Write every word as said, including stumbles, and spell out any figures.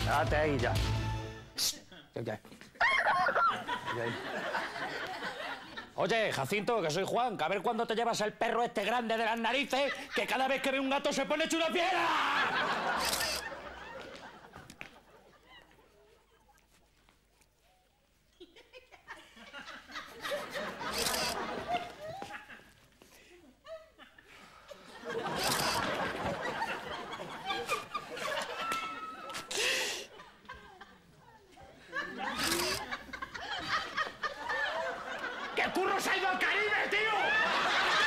Date ahí ya. Oye, Jacinto, que soy Juan, que a ver cuándo te llevas el perro este grande de las narices, que cada vez que ve un gato se pone hecho una fiera. ¡Que Curro se ha ido al Caribe, tío!